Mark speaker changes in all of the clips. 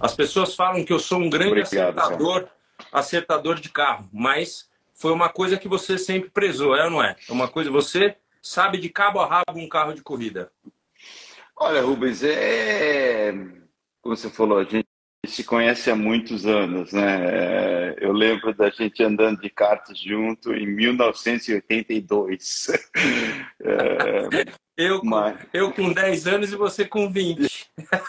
Speaker 1: As pessoas falam que eu sou um grande acertador de carro, mas foi uma coisa que você sempre prezou, é ou não é? É uma coisa, você sabe de cabo a rabo um carro de corrida.
Speaker 2: Olha, Rubens, como você falou, a gente se conhece há muitos anos, né? Eu lembro da gente andando de kart junto em 1982.
Speaker 1: Eu com,
Speaker 2: Mas...
Speaker 1: eu com 10 anos e você com 20.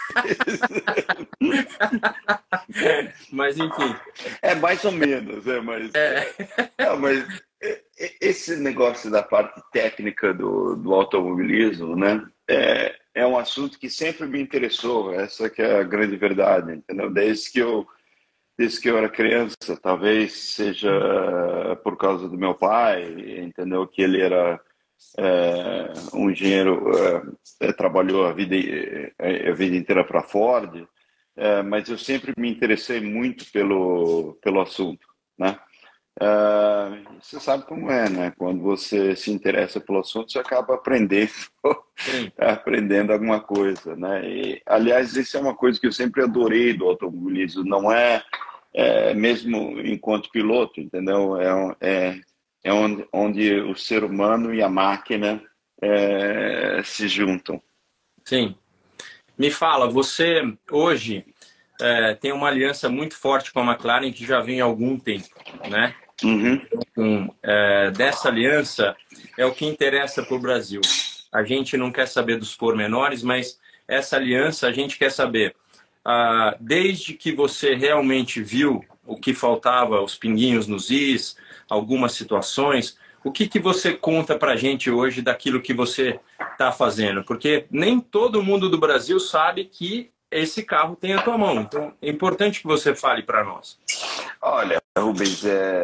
Speaker 1: Mas enfim.
Speaker 2: É mais ou menos, mas,
Speaker 1: É.
Speaker 2: mas esse negócio da parte técnica do automobilismo, né? É um assunto que sempre me interessou, essa que é a grande verdade, entendeu? Desde que eu era criança, talvez seja por causa do meu pai, entendeu? Que ele era um engenheiro, trabalhou a vida inteira para a Ford, mas eu sempre me interessei muito pelo assunto, né? Você sabe como é, né? Quando você se interessa pelo assunto, você acaba aprendendo, aprendendo alguma coisa, né? E, aliás, isso é uma coisa que eu sempre adorei do automobilismo, não mesmo enquanto piloto, entendeu? É onde o ser humano e a máquina se juntam.
Speaker 1: Sim. Me fala, você hoje tem uma aliança muito forte com a McLaren que já vem há algum tempo, né?
Speaker 2: Uhum.
Speaker 1: Dessa aliança é o que interessa para o Brasil. A gente não quer saber dos pormenores, mas essa aliança a gente quer saber. Desde que você realmente viu o que faltava, os pinguinhos nos is, algumas situações, o que você conta para a gente hoje daquilo que você está fazendo? Porque nem todo mundo do Brasil sabe que esse carro tem a tua mão. Então, é importante que você fale para nós.
Speaker 2: Olha, Rubens,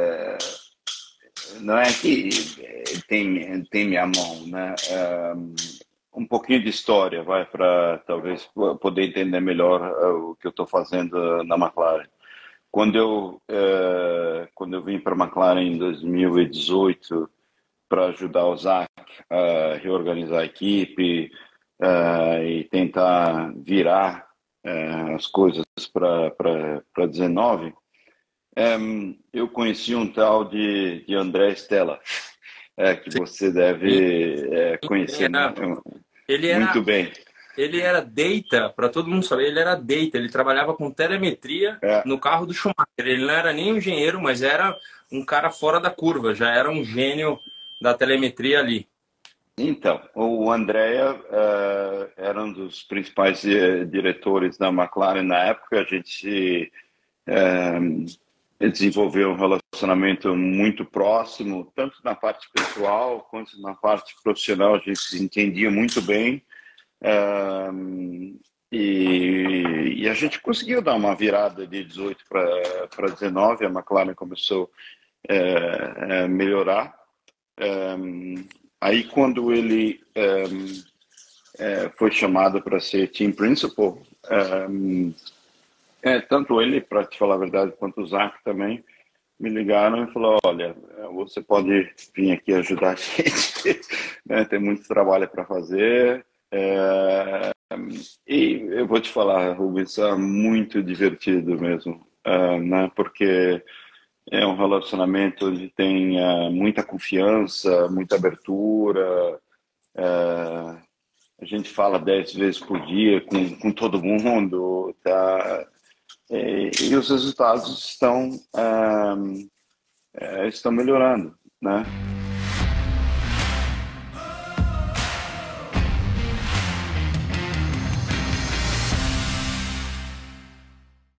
Speaker 2: não é que tem minha mão, né? Um pouquinho de história, vai, para talvez poder entender melhor o que eu estou fazendo na McLaren. Quando eu vim para a McLaren em 2018 para ajudar o Zak a reorganizar a equipe e tentar virar as coisas para 19, eu conheci um tal de André Stella, que você deve conhecer
Speaker 1: Ele
Speaker 2: muito
Speaker 1: era,
Speaker 2: bem.
Speaker 1: ele era data, para todo mundo saber, ele era data, ele trabalhava com telemetria no carro do Schumacher. Ele não era nem um engenheiro, mas era um cara fora da curva, já era um gênio da telemetria ali.
Speaker 2: Então, o Andrea era um dos principais diretores da McLaren na época. A gente desenvolveu um relacionamento muito próximo, tanto na parte pessoal quanto na parte profissional. A gente se entendia muito bem. E a gente conseguiu dar uma virada de 18 para 19. A McLaren começou a melhorar. Aí, quando ele foi chamado para ser team principal, tanto ele, para te falar a verdade, quanto o Zak também, me ligaram e falaram: olha, você pode vir aqui ajudar a gente, né? Tem muito trabalho para fazer. E eu vou te falar, Rubens, é muito divertido mesmo, né? Porque é um relacionamento onde tem muita confiança, muita abertura. A gente fala 10 vezes por dia com todo mundo, tá? E os resultados estão melhorando, né?